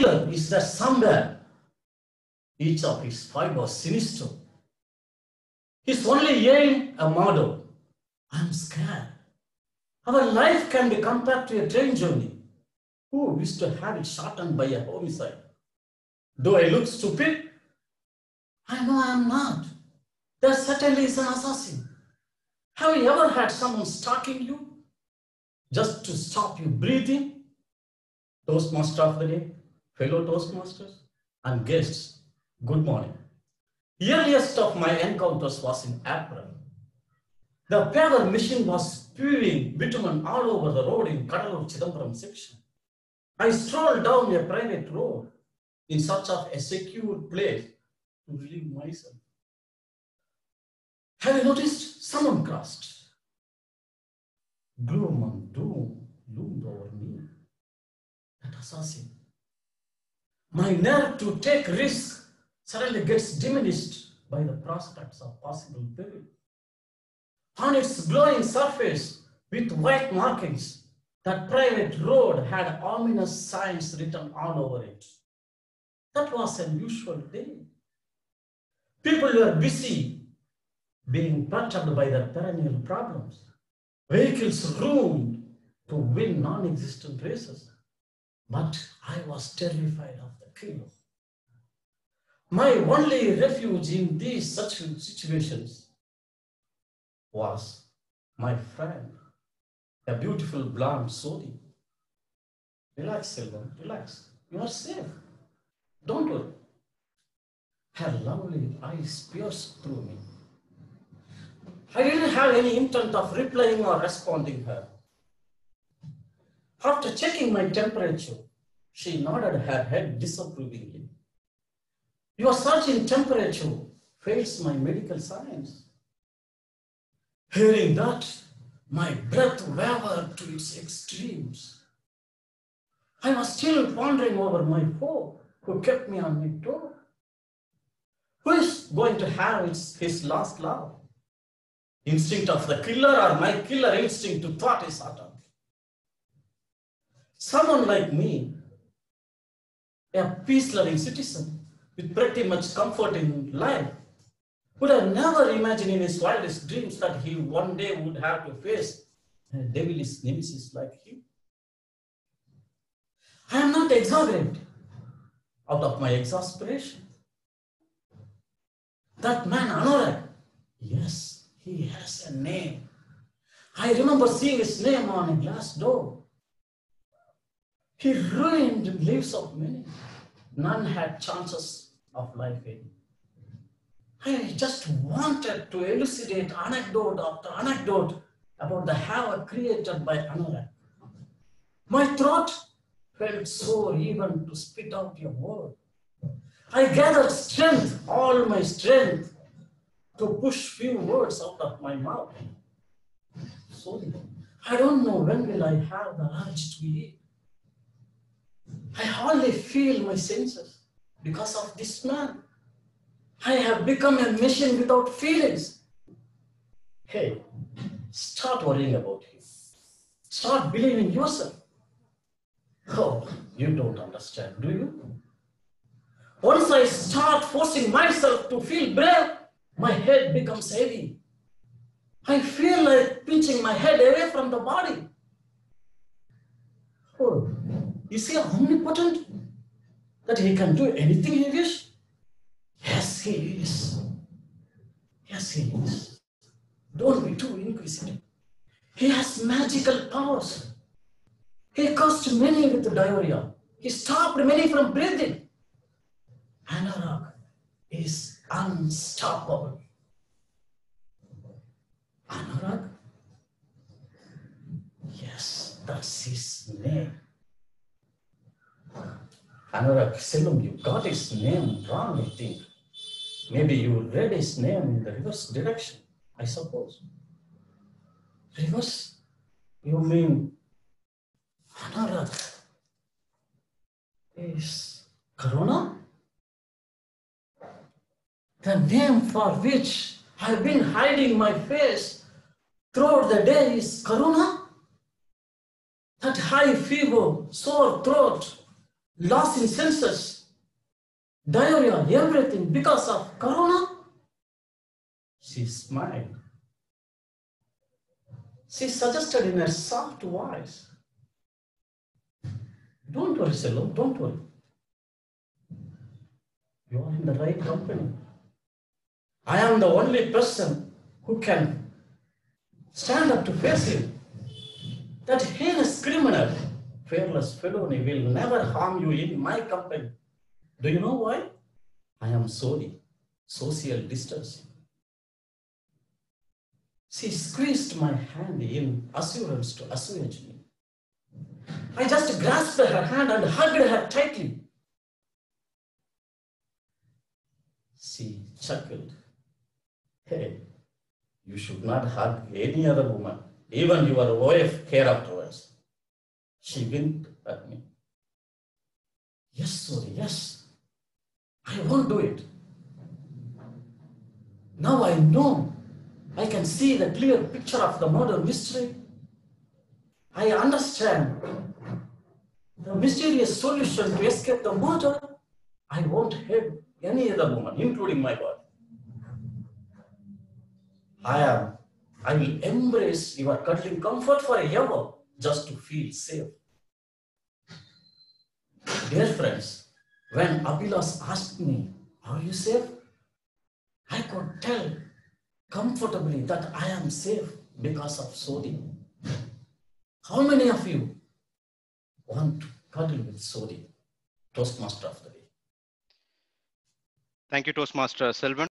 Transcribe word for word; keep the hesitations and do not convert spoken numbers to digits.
is that somewhere each of his fibers sinister. His only aim a murder. I'm scared. Our life can be compared to a train journey. Who wished to have it shortened by a homicide? Do I look stupid? I know I am not. There certainly is an assassin. Have you ever had someone stalking you just to stop you breathing? Toastmaster of the day, fellow Toastmasters, and guests, good morning. The earliest of my encounters was in April. The paver machine was spewing bitumen all over the road in Kadalur Chidambaram section. I strolled down a private road in search of a secure place to relieve myself. Have you noticed? Someone crossed. Gloom and doom loomed over me. That assassin. My nerve to take risks suddenly gets diminished by the prospects of possible peril. On its glowing surface with white markings, that private road had ominous signs written all over it. That was an unusual day. People were busy being perturbed by their perennial problems. Vehicles roomed to win non-existent races. But I was terrified of the killer. My only refuge in these such situations was my friend, a beautiful blonde Sodi. Relax, Selvan, relax. You are safe. Don't worry. Her lovely eyes pierced through me. I didn't have any intent of replying or responding her. After checking my temperature, she nodded her head disapprovingly. Your surge in temperature fails my medical science. Hearing that, my breath wavered to its extremes. I was still pondering over my foe, who kept me on my toe. Who is going to have his, his last laugh? Instinct of the killer or my killer instinct to thwart his attack? Someone like me, a peace-loving citizen with pretty much comfort in life, would have never imagined in his wildest dreams that he one day would have to face a devilish nemesis like him. I am not exaggerating out of my exasperation. That man, Anurag, yes, he has a name. I remember seeing his name on a glass door. He ruined the lives of many. None had chances of life in. I just wanted to elucidate anecdote after anecdote about the havoc created by Anurag. My throat felt sore even to spit out a word. I gathered strength, all my strength, to push few words out of my mouth. Sorry, I don't know when will I have the urge to eat. I hardly feel my senses because of this man. I have become a machine without feelings. Hey, start worrying about him. Start believing yourself. Oh, you don't understand, do you? Once I start forcing myself to feel brave, my head becomes heavy. I feel like pinching my head away from the body. Oh, is he omnipotent? That he can do anything he wishes? Yes, he is. Yes, he is. Don't be too inquisitive. He has magical powers. He cursed many with diarrhea. He stopped many from breathing. Anurag is unstoppable. Anurag? Yes, that's his name. Anurag Selvam, you got his name wrong, I think. Maybe you read his name in the reverse direction, I suppose. Reverse? You mean Anurag is Corona? The name for which I've been hiding my face throughout the day is Corona? That high fever, sore throat, loss in senses, diarrhea, everything because of corona. She smiled. She suggested in her soft voice, don't worry, Selvam, don't worry. You are in the right company. I am the only person who can stand up to face him. That heinous criminal, fearless felony will never harm you in my company. Do you know why? I am sorry, social distancing. She squeezed my hand in assurance to assuage me. I just grasped her hand and hugged her tightly. She chuckled. Hey, you should not hug any other woman, even your wife hereafterwards. She winked at me. Yes, sorry, yes. I won't do it. Now I know. I can see the clear picture of the murder mystery. I understand the mysterious solution to escape the murder. I won't hurt any other woman, including my wife. I am. I will embrace your cuddling comfort forever, just to feel safe. Dear friends, when Abhilash asked me, are you safe? I could tell comfortably that I am safe because of Sodi. How many of you want to cuddle with Sodi, Toastmaster of the Day? Thank you, Toastmaster Selvan.